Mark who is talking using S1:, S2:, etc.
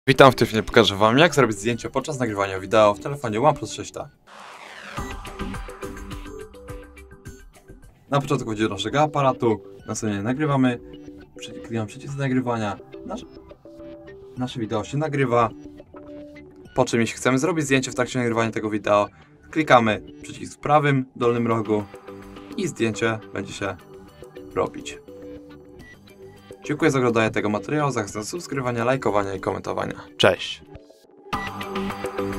S1: Witam, w tym filmie pokażę wam, jak zrobić zdjęcie podczas nagrywania wideo w telefonie OnePlus 6T. Na początku wchodzimy do naszego aparatu, następnie nagrywamy, klikamy przycisk nagrywania, nasze wideo się nagrywa, po czym jeśli chcemy zrobić zdjęcie w trakcie nagrywania tego wideo, klikamy przycisk w prawym dolnym rogu i zdjęcie będzie się robić. Dziękuję za oglądanie tego materiału, zachęcam do subskrybowania, lajkowania i komentowania. Cześć!